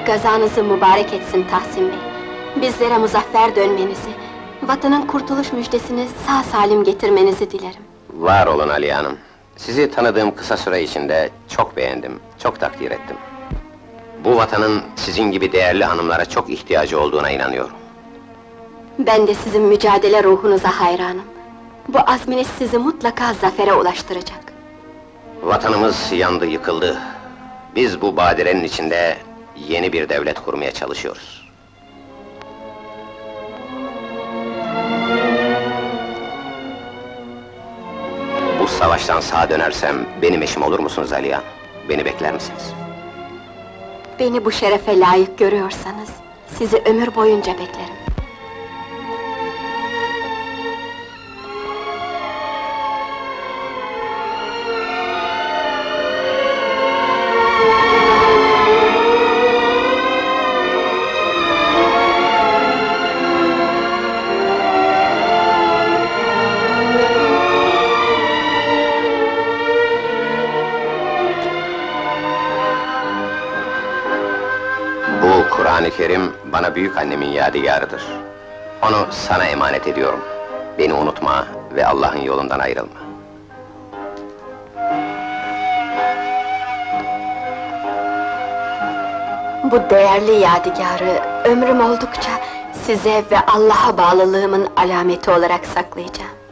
Gazanızı mübarek etsin Tahsin Bey. Bizlere muzaffer dönmenizi, vatanın kurtuluş müjdesini sağ salim getirmenizi dilerim. Var olun Aliye Hanım. Sizi tanıdığım kısa süre içinde çok beğendim, çok takdir ettim. Bu vatanın sizin gibi değerli hanımlara çok ihtiyacı olduğuna inanıyorum. Ben de sizin mücadele ruhunuza hayranım. Bu azminiz sizi mutlaka zafere ulaştıracak. Vatanımız yandı, yıkıldı. Biz bu badirenin içinde yeni bir devlet kurmaya çalışıyoruz. Bu savaştan sağa dönersem benim eşim olur musunuz Aliye Hanım? Beni bekler misiniz? Beni bu şerefe layık görüyorsanız, sizi ömür boyunca beklerim. Kur'an-ı Kerim, bana büyükannemin yadigarıdır. Onu sana emanet ediyorum. Beni unutma ve Allah'ın yolundan ayrılma. Bu değerli yadigarı, ömrüm oldukça size ve Allah'a bağlılığımın alameti olarak saklayacağım.